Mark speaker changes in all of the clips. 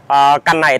Speaker 1: Căn này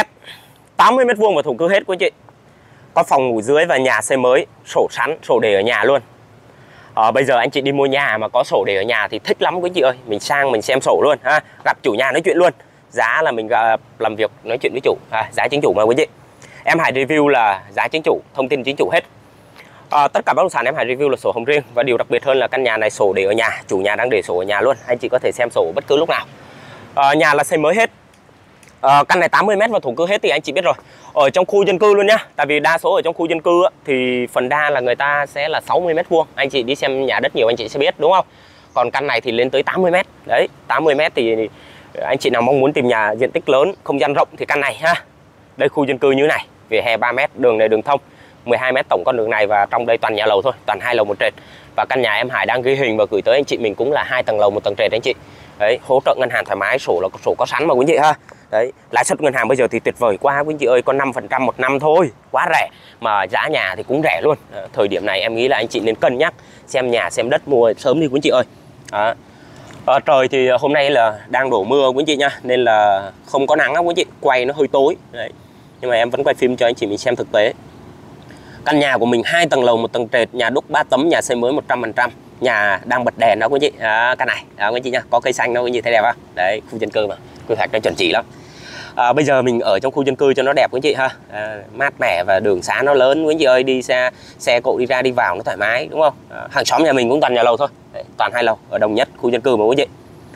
Speaker 1: 80 mét vuông và thổ cư hết quý anh chị. Có phòng ngủ dưới và nhà xây mới, sổ sẵn, sổ để ở nhà luôn. Bây giờ anh chị đi mua nhà mà có sổ để ở nhà thì thích lắm quý anh chị ơi. Mình sang mình xem sổ luôn ha, gặp chủ nhà nói chuyện luôn. Giá là mình làm việc nói chuyện với chủ, giá chính chủ mà quý anh chị. Em Hải review là giá chính chủ, thông tin chính chủ hết. Tất cả bất động sản em Hải review là sổ hồng riêng. Và điều đặc biệt hơn là căn nhà này sổ để ở nhà, chủ nhà đang để sổ ở nhà luôn. Anh chị có thể xem sổ bất cứ lúc nào. Nhà là xây mới hết. Căn này 80 mét và thổ cư hết thì anh chị biết rồi. Ở trong khu dân cư luôn nhá. Tại vì đa số ở trong khu dân cư thì phần đa là người ta sẽ là 60 mét vuông. Anh chị đi xem nhà đất nhiều anh chị sẽ biết đúng không? Còn căn này thì lên tới 80 mét. Đấy, 80 mét thì anh chị nào mong muốn tìm nhà diện tích lớn, không gian rộng thì căn này ha. Đây khu dân cư như này, vỉa hè 3 mét, đường này đường thông, 12 mét tổng con đường này và trong đây toàn nhà lầu thôi, toàn 2 lầu 1 trệt. Và căn nhà em Hải đang ghi hình và gửi tới anh chị mình cũng là 2 tầng lầu 1 tầng trệt anh chị. Đấy, hỗ trợ ngân hàng thoải mái, sổ là sổ có sẵn mà quý anh chị ha. Đấy, lãi suất ngân hàng bây giờ thì tuyệt vời quá quý anh chị ơi, có 5% một năm thôi, quá rẻ. Mà giá nhà thì cũng rẻ luôn. Thời điểm này em nghĩ là anh chị nên cân nhắc xem nhà xem đất mua sớm đi quý anh chị ơi. Trời thì hôm nay là đang đổ mưa quý anh chị nha, nên là không có nắng á quý anh chị, quay nó hơi tối. Đấy, nhưng mà em vẫn quay phim cho anh chị mình xem thực tế. Căn nhà của mình 2 tầng lầu 1 tầng trệt, nhà đúc 3 tấm, nhà xây mới 100%. Nhà đang bật đèn đó quý anh chị. Căn này quý anh chị nha, có cây xanh đó quý anh chị thấy đẹp không? Đấy, khu dân cư mà, quy hoạch nó chuẩn chỉ lắm. Bây giờ mình ở trong khu dân cư cho nó đẹp quý anh chị ha. Mát mẻ và đường xá nó lớn quý anh chị ơi, đi xe cộ đi ra đi vào nó thoải mái đúng không? Hàng xóm nhà mình cũng toàn nhà lầu thôi. Đấy, toàn 2 lầu ở Đồng Nhất, khu dân cư mà quý anh chị.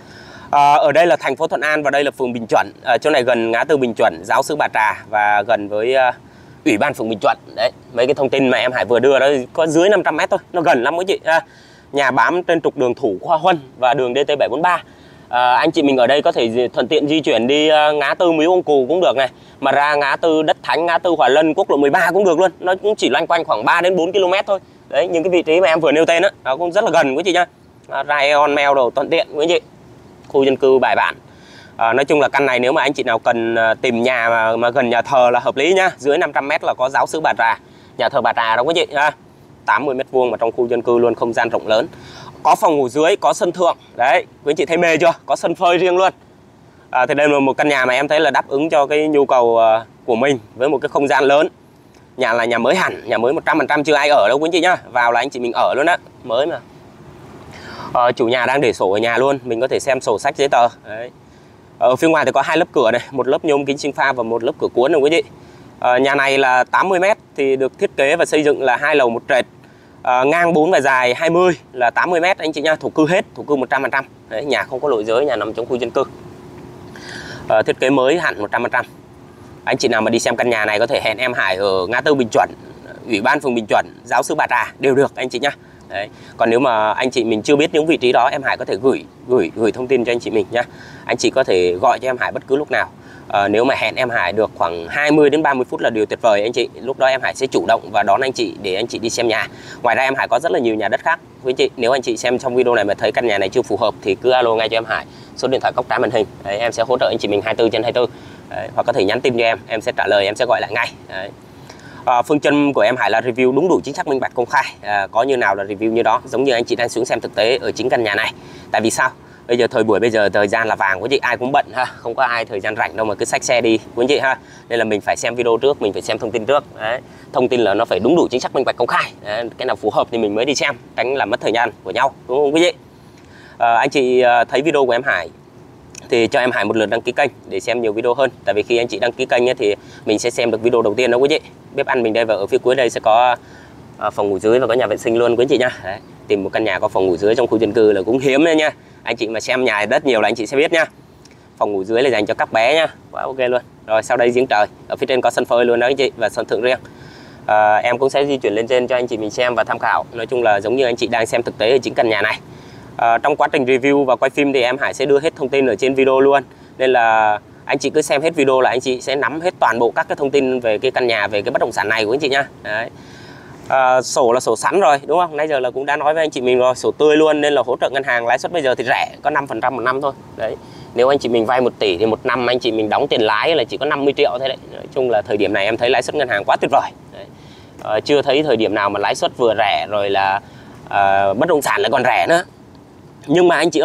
Speaker 1: Ở đây là thành phố Thuận An và đây là phường Bình Chuẩn. Chỗ này gần ngã tư Bình Chuẩn, Giáo sứ Bà Trà và gần với Ủy ban phường Bình Chuẩn. Đấy, mấy cái thông tin mà em Hải vừa đưa đó có dưới 500 mét thôi, nó gần lắm quý chị. Nhà bám trên trục đường Thủ Khoa Huân và đường DT743. Anh chị mình ở đây có thể thuận tiện di chuyển đi ngã tư Miếu Ông Cù cũng được này, mà ra ngã tư Đất Thánh, ngã tư Hòa Lân, quốc lộ 13 cũng được luôn. Nó cũng chỉ loanh quanh khoảng 3 đến 4 km thôi. Đấy, những cái vị trí mà em vừa nêu tên đó cũng rất là gần quý chị nhá. Ra Aeon Mail đồ thuận tiện quý chị. Khu dân cư bài bản. Nói chung là căn này nếu mà anh chị nào cần tìm nhà mà gần nhà thờ là hợp lý nhá. Dưới 500 m là có Giáo sứ Bà Trà, nhà thờ Bà Trà đó quý chị ha. 80 mét vuông mà trong khu dân cư luôn, không gian rộng lớn. Có phòng ngủ dưới, có sân thượng. Đấy, quý anh chị thấy mê chưa? Có sân phơi riêng luôn. Thì đây là một căn nhà mà em thấy là đáp ứng cho cái nhu cầu của mình với một cái không gian lớn. Nhà là nhà mới hẳn, nhà mới 100%, chưa ai ở đâu quý anh chị nhá. Vào là anh chị mình ở luôn á, mới mà. Chủ nhà đang để sổ ở nhà luôn, mình có thể xem sổ sách giấy tờ. Đấy. Ở phía ngoài thì có 2 lớp cửa này, một lớp nhôm kính sinh pha và một lớp cửa cuốn này quý chị. Nhà này là 80 m thì được thiết kế và xây dựng là 2 lầu 1 trệt. Ngang 4 và dài 20 là 80 m anh chị nha, thổ cư hết, thổ cư 100%. Đấy, nhà không có lỗi giới, nhà nằm trong khu dân cư. Thiết kế mới hẳn 100%. Anh chị nào mà đi xem căn nhà này có thể hẹn em Hải ở ngã tư Bình Chuẩn, Ủy ban phường Bình Chuẩn, Giáo sứ Bà Trà đều được anh chị nhá. Đấy. Còn nếu mà anh chị mình chưa biết những vị trí đó, em Hải có thể gửi thông tin cho anh chị mình nhá. Anh chị có thể gọi cho em Hải bất cứ lúc nào. Nếu mà hẹn em Hải được khoảng 20 đến 30 phút là điều tuyệt vời anh chị. Lúc đó em Hải sẽ chủ động và đón anh chị để anh chị đi xem nhà. Ngoài ra em Hải có rất là nhiều nhà đất khác quý anh chị. Nếu anh chị xem trong video này mà thấy căn nhà này chưa phù hợp thì cứ alo ngay cho em Hải, số điện thoại góc trái màn hình. Đấy, em sẽ hỗ trợ anh chị mình 24/24. Đấy, hoặc có thể nhắn tin cho em sẽ trả lời, em sẽ gọi lại ngay. Đấy. Phương châm của em Hải là review đúng đủ, chính xác, minh bạch, công khai. Có như nào là review như đó, giống như anh chị đang xuống xem thực tế ở chính căn nhà này. Tại vì sao? Bây giờ bây giờ thời gian là vàng quý chị, ai cũng bận ha, không có ai thời gian rảnh đâu mà cứ xách xe đi quý chị ha. Nên là mình phải xem video trước, mình phải xem thông tin trước. Đấy. Thông tin là nó phải đúng đủ, chính xác, minh bạch, công khai. Đấy. Cái nào phù hợp thì mình mới đi xem, tránh làm mất thời gian của nhau, đúng không quý chị? Anh chị thấy video của em Hải thì cho em Hải một lượt đăng ký kênh để xem nhiều video hơn. Tại vì khi anh chị đăng ký kênh ấy, thì mình sẽ xem được video đầu tiên đó quý chị. Bếp ăn mình đây và ở phía cuối đây sẽ có phòng ngủ dưới và có nhà vệ sinh luôn quý chị nhá. Đấy. Tìm một căn nhà có phòng ngủ dưới trong khu dân cư là cũng hiếm đấy nha. Anh chị mà xem nhà đất nhiều là anh chị sẽ biết nhá. Phòng ngủ dưới là dành cho các bé nhá, quá ok luôn. Rồi sau đây giếng trời, ở phía trên có sân phơi luôn đó anh chị và sân thượng riêng. Em cũng sẽ di chuyển lên trên cho anh chị mình xem và tham khảo. Nói chung là giống như anh chị đang xem thực tế ở chính căn nhà này. Trong quá trình review và quay phim thì em Hải sẽ đưa hết thông tin ở trên video luôn. Nên là anh chị cứ xem hết video là anh chị sẽ nắm hết toàn bộ các cái thông tin về cái căn nhà, về cái bất động sản này của anh chị nhá. Đấy. Sổ là sổ sẵn rồi đúng không? Nãy giờ là cũng đã nói với anh chị mình rồi, sổ tươi luôn. Nên là hỗ trợ ngân hàng, lãi suất bây giờ thì rẻ, có 5% một năm thôi. Đấy. Nếu anh chị mình vay 1 tỷ thì một năm anh chị mình đóng tiền lãi là chỉ có 50 triệu thôi đấy. Nói chung là thời điểm này em thấy lãi suất ngân hàng quá tuyệt vời. Đấy. Chưa thấy thời điểm nào mà lãi suất vừa rẻ rồi là bất động sản lại còn rẻ nữa. Nhưng mà anh chị ơi,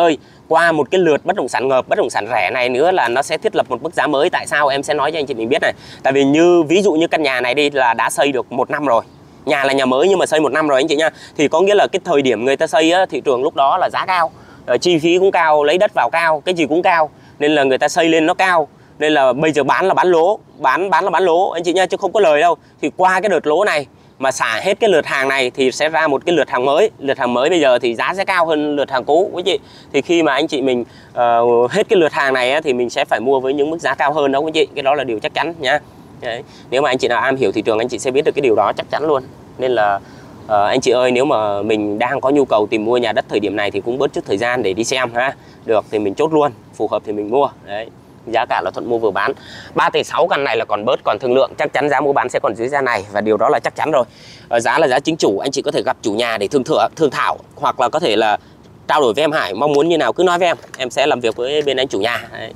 Speaker 1: qua một cái lượt bất động sản ngợp, bất động sản rẻ này nữa là nó sẽ thiết lập một mức giá mới. Tại sao em sẽ nói cho anh chị mình biết này. Tại vì như ví dụ như căn nhà này đi là đã xây được 1 năm rồi. Nhà là nhà mới nhưng mà xây 1 năm rồi anh chị nha. Thì có nghĩa là cái thời điểm người ta xây á, thị trường lúc đó là giá cao, chi phí cũng cao, lấy đất vào cao, cái gì cũng cao, nên là người ta xây lên nó cao. Nên là bây giờ bán là bán lỗ, bán là bán lỗ anh chị nha, chứ không có lời đâu. Thì qua cái đợt lỗ này mà xả hết cái lượt hàng này thì sẽ ra một cái lượt hàng mới. Lượt hàng mới bây giờ thì giá sẽ cao hơn lượt hàng cũ quý chị. Thì khi mà anh chị mình hết cái lượt hàng này á, thì mình sẽ phải mua với những mức giá cao hơn đó quý chị. Cái đó là điều chắc chắn nhá. Đấy. Nếu mà anh chị nào am hiểu thị trường anh chị sẽ biết được cái điều đó chắc chắn luôn. Nên là anh chị ơi, nếu mà mình đang có nhu cầu tìm mua nhà đất thời điểm này thì cũng bớt chút thời gian để đi xem ha. Được thì mình chốt luôn, phù hợp thì mình mua. Đấy. Giá cả là thuận mua vừa bán. 3,6 tỷ căn này là còn bớt, còn thương lượng, chắc chắn giá mua bán sẽ còn dưới giá này, và điều đó là chắc chắn rồi. Giá là giá chính chủ, anh chị có thể gặp chủ nhà để thương thảo, hoặc là có thể là trao đổi với em Hải, mong muốn như nào cứ nói với em sẽ làm việc với bên anh chủ nhà. Đấy.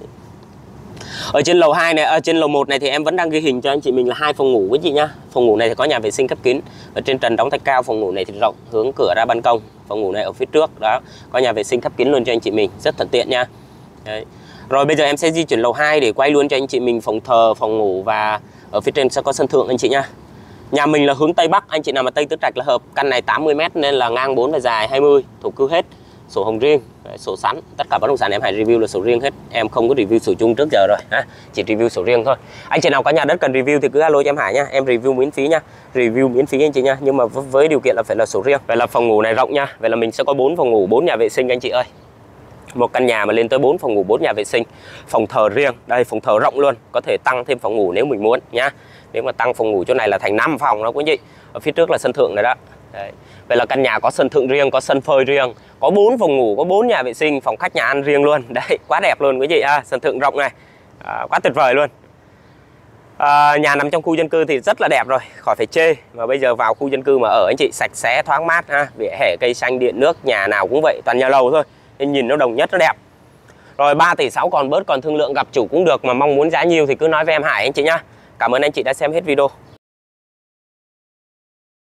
Speaker 1: Ở trên lầu 2 này, ở trên lầu 1 này thì em vẫn đang ghi hình cho anh chị mình là 2 phòng ngủ quý chị nhá. Phòng ngủ này thì có nhà vệ sinh khép kín, ở trên trần đóng thạch cao. Phòng ngủ này thì rộng, hướng cửa ra ban công. Phòng ngủ này ở phía trước đó, có nhà vệ sinh khép kín luôn cho anh chị mình, rất thuận tiện nha. Đấy. Rồi bây giờ em sẽ di chuyển lầu 2 để quay luôn cho anh chị mình phòng thờ, phòng ngủ, và ở phía trên sẽ có sân thượng anh chị nha. Nhà mình là hướng Tây Bắc, anh chị nào mà Tây Tứ Trạch là hợp. Căn này 80 m nên là ngang 4 và dài 20, thổ cư hết, sổ hồng riêng, sổ sẵn. Tất cả bất động sản em hay review là sổ riêng hết, em không có review sổ chung trước giờ rồi ha, chỉ review sổ riêng thôi. Anh chị nào có nhà đất cần review thì cứ alo cho em Hải nhá, em review miễn phí nha, review miễn phí anh chị nha, nhưng mà với điều kiện là phải là sổ riêng. Vậy là phòng ngủ này rộng nha, vậy là mình sẽ có 4 phòng ngủ, 4 nhà vệ sinh anh chị ơi. Một căn nhà mà lên tới 4 phòng ngủ, 4 nhà vệ sinh, phòng thờ riêng. Đây, phòng thờ rộng luôn, có thể tăng thêm phòng ngủ nếu mình muốn nhá. Nếu mà tăng phòng ngủ chỗ này là thành 5 phòng đó quý vị. Ở phía trước là sân thượng này đó. Đấy. Vậy là căn nhà có sân thượng riêng, có sân phơi riêng, có 4 phòng ngủ, có 4 nhà vệ sinh, phòng khách nhà ăn riêng luôn. Đấy, quá đẹp luôn quý vị. Sân thượng rộng này, quá tuyệt vời luôn. Nhà nằm trong khu dân cư thì rất là đẹp rồi, khỏi phải chê. Mà bây giờ vào khu dân cư mà ở anh chị, sạch sẽ thoáng mát ha, vỉa hè cây xanh, điện nước, nhà nào cũng vậy, toàn nhà lầu thôi nên nhìn nó đồng nhất, nó đẹp. Rồi 3,6 tỷ còn bớt, còn thương lượng, gặp chủ cũng được. Mà mong muốn giá nhiêu thì cứ nói với em Hải anh chị nhá. Cảm ơn anh chị đã xem hết video.